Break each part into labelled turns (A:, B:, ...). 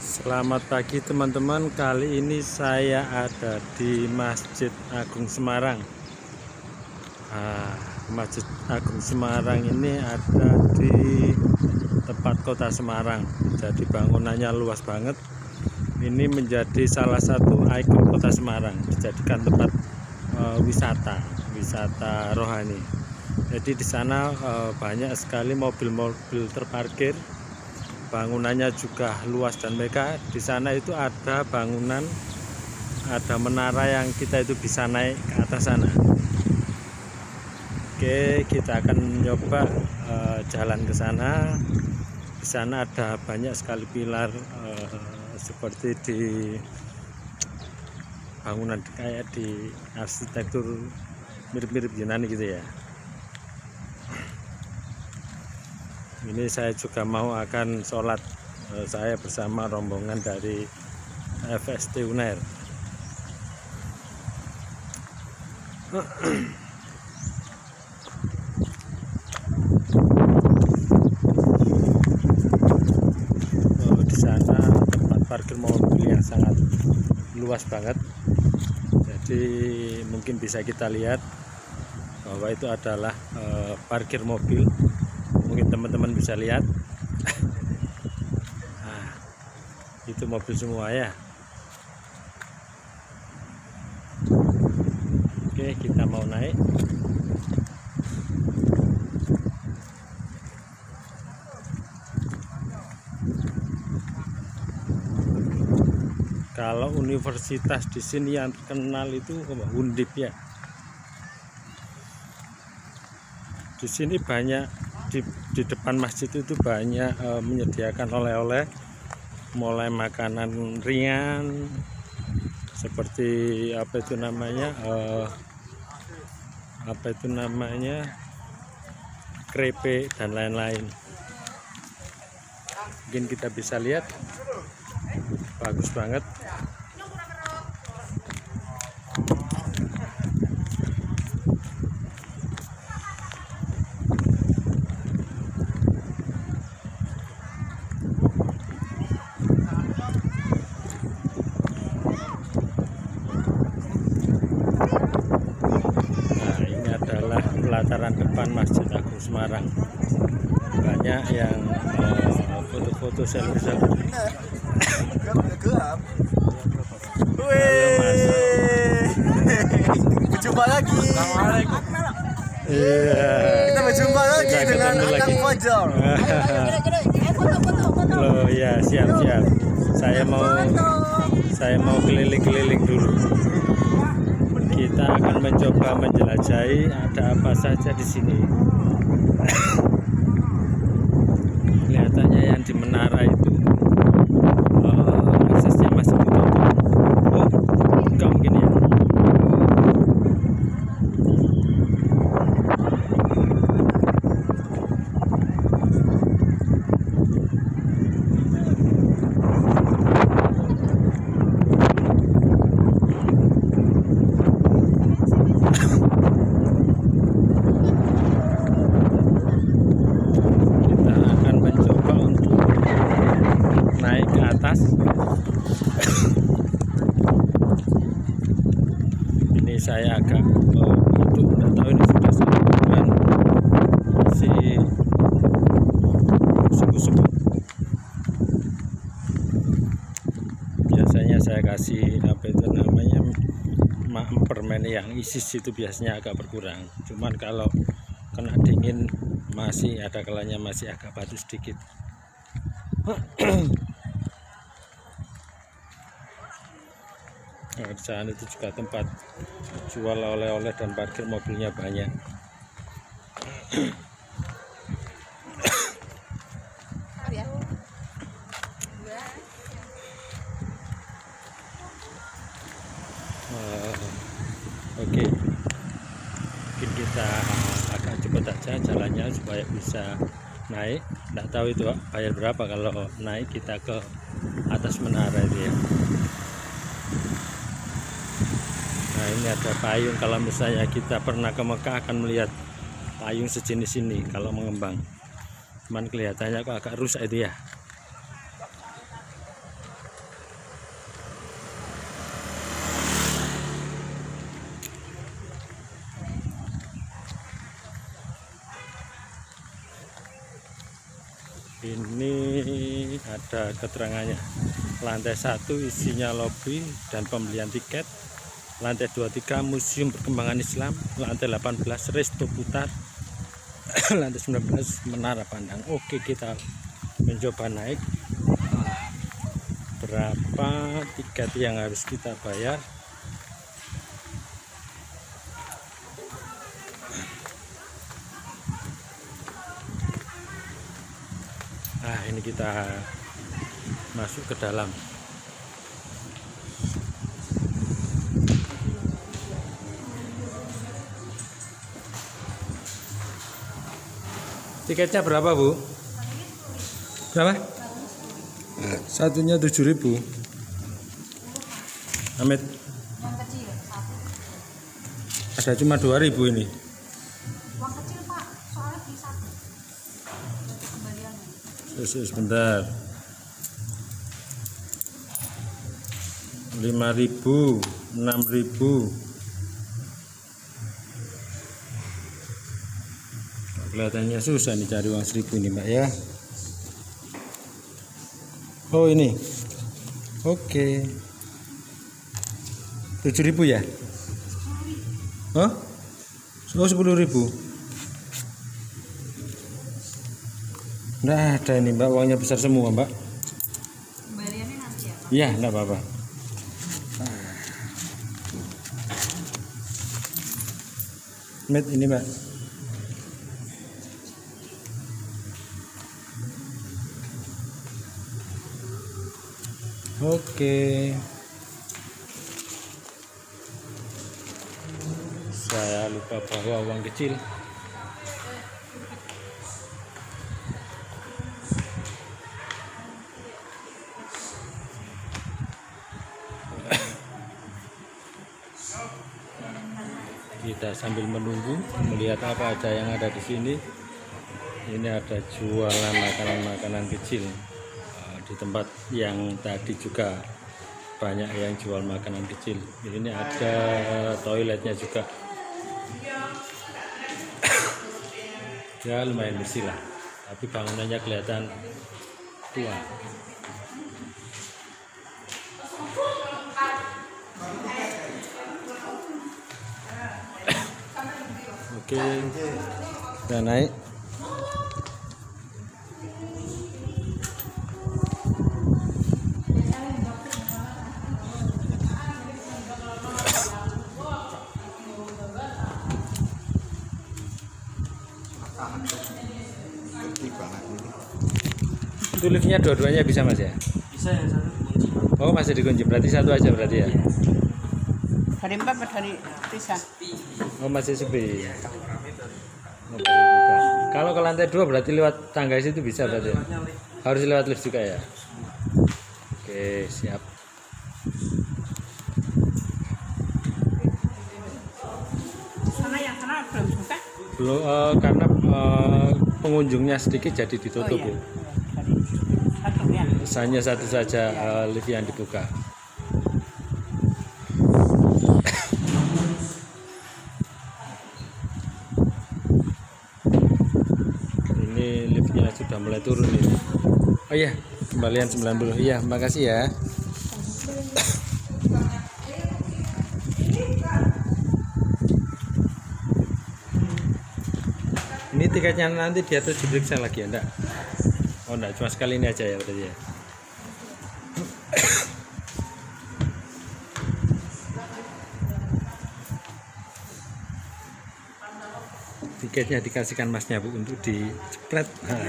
A: Selamat pagi teman-teman. Kali ini saya ada di Masjid Agung Semarang. Masjid Agung Semarang ini ada di tempat kota Semarang. Jadi bangunannya luas banget. Ini menjadi salah satu ikon kota Semarang. Dijadikan tempat wisata rohani. Jadi di sana banyak sekali mobil-mobil terparkir. Bangunannya juga luas dan megah. Di sana itu ada bangunan, ada menara yang kita itu bisa naik ke atas sana. Oke, kita akan mencoba jalan ke sana. Di sana ada banyak sekali pilar seperti di bangunan kayak di arsitektur mirip-mirip Yunani gitu ya. Ini saya juga mau akan sholat, saya bersama rombongan dari FST Unair. Di sana tempat parkir mobil yang sangat luas banget. Jadi mungkin bisa kita lihat bahwa itu adalah parkir mobil. Mungkin teman-teman bisa lihat. Nah, itu mobil semua ya. Oke, kita mau naik. Kalau universitas di sini yang terkenal itu Undip ya. Di sini banyak di depan masjid itu banyak menyediakan oleh-oleh, mulai makanan ringan seperti apa itu namanya krepek dan lain-lain. Mungkin kita bisa lihat, bagus banget. Pelataran depan Masjid Agung Semarang, banyak yang foto-foto selfie.
B: Berjumpa lagi.
A: Assalamualaikum. Iya.
B: Kita berjumpa lagi dengan Akang Fajar.
A: Loh ya, siap. Saya mau keliling-keliling dulu. Kita akan mencoba menjelajahi ada apa saja di sini. Kelihatannya yang di menara itu aksesnya masih ditutup. Oh, enggak mungkin ya. Ini saya agak nggak tahu ini sudah sampai masih suku-suku. Biasanya saya kasih apa itu namanya permen yang ISIS itu biasanya agak berkurang. Cuman kalau kena dingin masih ada kalanya masih agak batu sedikit. Nah, di sana itu juga tempat jual oleh-oleh dan parkir mobilnya banyak. Oke, mungkin kita agak cepat aja jalannya supaya bisa naik. Nggak tahu itu bayar berapa kalau naik kita ke atas menara itu ya. Nah, ini ada payung. Kalau misalnya kita pernah ke Mekah akan melihat payung sejenis ini kalau mengembang. Cuman kelihatannya kok agak rusak itu ya. Ini ada keterangannya. Lantai 1 isinya lobi dan pembelian tiket. Lantai 23 Museum Perkembangan Islam. Lantai 18 Resto Putar. Lantai 19 Menara Pandang. Oke, kita mencoba naik. Berapa tiket yang harus kita bayar? Nah, ini kita masuk ke dalam. Tiketnya berapa, Bu? Berapa? Satunya 7.000. Amit.
C: Yang kecil satu.
A: Ada cuma 2.000 ini.
C: Uang kecil Pak, soalnya di satu. Kembaliannya.
A: Sebentar. 5.000, 6.000. Kelihatannya susah nih cari uang 1.000 ini, Mbak ya. Oh, ini. Oke. 7.000 ya? Oh? Oh, 10.000. Nah, ada ini, Mbak, uangnya besar semua, Mbak.
C: Kembaliannya nanti ya Pak.
A: Iya, enggak apa-apa. Met ini, Mbak. Oke. Saya lupa bawa uang kecil. Kita sambil menunggu melihat apa aja yang ada di sini. Ini ada jualan makanan-makanan kecil. Di tempat yang tadi juga banyak yang jual makanan kecil. Ini ada toiletnya juga. Ya lumayan bersih lah, tapi bangunannya kelihatan tua. Oke, kita naik. Itu liftnya dua-duanya bisa, Mas ya?
D: Bisa, yang satu dikunci.
A: Oh, masih dikunci, berarti satu aja berarti ya?
E: Hari 4 atau hari 3?
A: Oh, masih sepi. Oh, baru buka. Kalau ke lantai 2 berarti lewat tangga situ bisa berarti ya? Harus lewat lift juga ya? Oke, siap.
E: Yang sana belum buka?
A: Belum, karena pengunjungnya sedikit jadi ditutup.
E: Oh, iya.
A: Bu.
E: Satu ya.
A: Hanya satu saja lift yang dibuka. Ini liftnya sudah mulai turun ini. Oh iya, kembalian 90. Iya, makasih ya. Ini tiketnya nanti dia tuh diperiksa lagi ya, enggak? Oh enggak, cuma sekali ini aja ya berarti ya. Tiketnya dikasihkan masnya, Bu, untuk dicepret.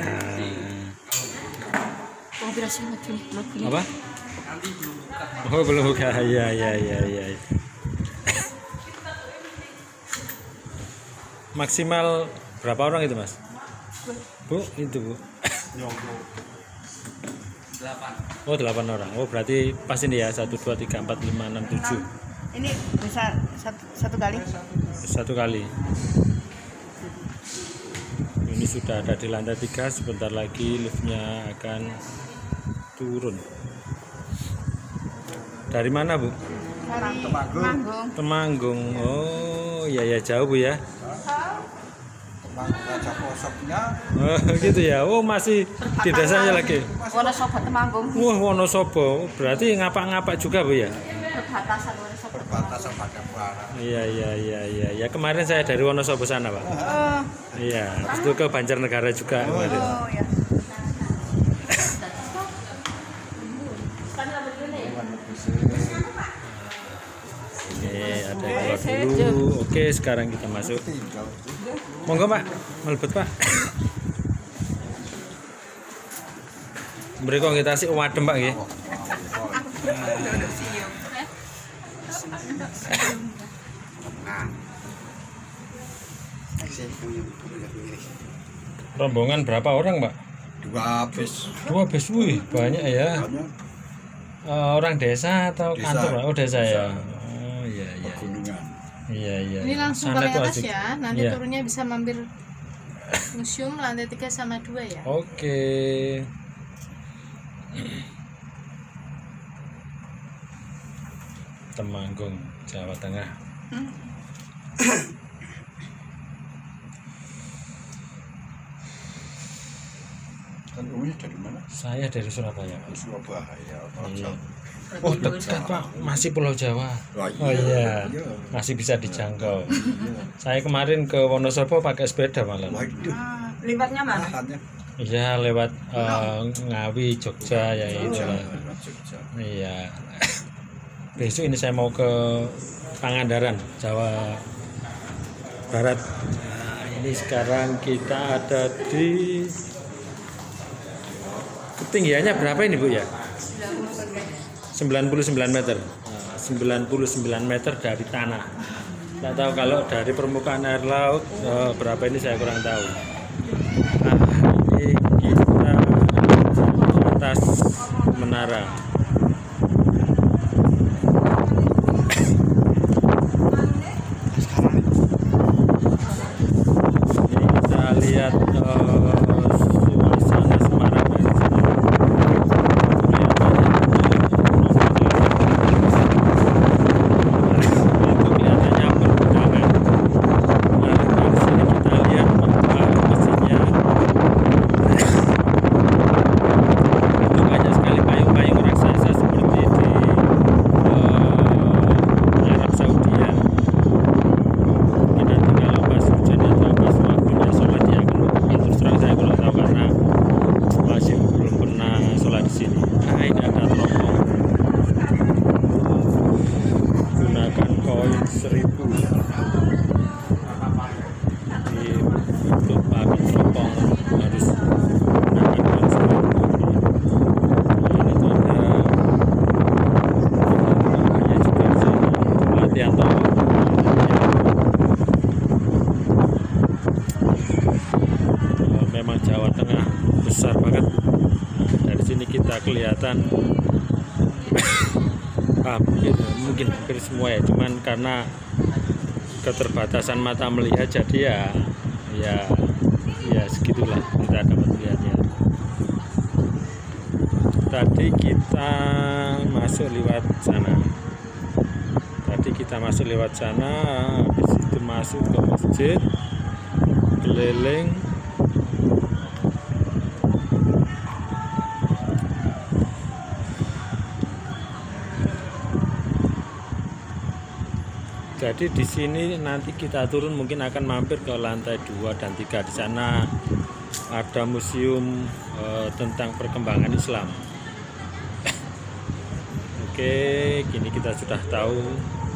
A: Apa? Oh, belum buka. Ya. Maksimal berapa orang itu, Mas? Bu, itu, Bu.
D: 8.
A: Oh, 8 orang. Oh, berarti pas ini ya. 1 2 3 4 5 6 7.
E: Ini bisa satu kali?
A: Satu kali. Ini sudah ada di lantai 3. Sebentar lagi liftnya akan turun. Dari mana, Bu?
E: Dari Temanggung.
A: Temanggung. Oh, ya jauh, Bu ya.
B: Raja Posoknya
A: Oh, gitu ya. Oh, masih di desanya lagi.
E: Wonosobo Temanggung.
A: Wah, Wonosobo. Berarti ngapak-ngapak juga, Bu ya?
E: Perbatasan Wonosobo.
B: berbatasan pada barat.
A: Iya. Ya, kemarin saya dari Wonosobo sana, Pak.
E: Oh,
A: Iya, habis itu ke Banjarnegara juga kemarin.
E: oh ya.
A: Oke, ada yang keluar dulu. Oke, sekarang kita masuk. Monggo, Pak. Melebet, Pak. Mereka kita sih wadem, Pak nggih. Rombongan berapa orang, Pak?
B: 2 bis.
A: 2 bis, wih, banyak ya. Orang desa atau
B: Desa.
A: kantor, Pak? Oh, desa ya. Oh, iya.
B: Gunungan.
A: Iya.
F: Ini langsung
A: Sana
F: paling
A: tuh
F: atas
A: asik.
F: ya. Nanti
A: Iya.
F: turunnya bisa mampir museum lantai 3 sama 2 ya.
A: Oke. Temanggung, Jawa Tengah.
B: Kan umumnya dari mana?
A: Saya dari Surabaya, Pak.
B: Surabaya.
A: Iya. Oh, dekat, Pak. Masih Pulau Jawa.
B: Wah,
A: Oh iya, masih bisa dijangkau. Saya kemarin ke Wonosobo pakai sepeda malam.
B: Wah, itu
E: Libatnya mana?
B: lahannya.
A: Iya, lewat Ngawi, Jogja ya itu.
B: Jogja.
A: Iya. Besok ini saya mau ke Pangandaran, Jawa Barat. Nah, ini sekarang kita ada di ketinggiannya berapa ini, Bu ya? 99 meter. Nah, 99 meter dari tanah. Tidak tahu kalau dari permukaan air laut berapa ini saya kurang tahu. Nah, ini kita di atas menara. Ini kita lihat suasana Semarang dari sini. Itu kelihatannya pergudangan. Nah, dari sini kita lihat mesinnya. Itu banyak sekali payung-payung raksasa seperti di Arab Saudi ya. Mungkin nanti kalau pas hujan atau pas waktunya sholat ya terus terang saya kurang tahu karena masih belum pernah sholat di sini. Nah, ini ada teropong gunakan koin 1000 di untuk pakai teropong harus gunakan koin 1000. Nah, itu ada namanya juga di sini latihan tombol. Memang Jawa Tengah besar banget. Dari sini kita kelihatan mungkin hampir semua ya, cuman karena keterbatasan mata melihat jadi ya segitulah kita dapat melihatnya. Tadi kita masuk lewat sana. Habis itu masuk ke masjid, keliling. Jadi di sini nanti kita turun mungkin akan mampir ke lantai 2 dan 3. Di sana ada museum tentang perkembangan Islam. Oke, kini kita sudah tahu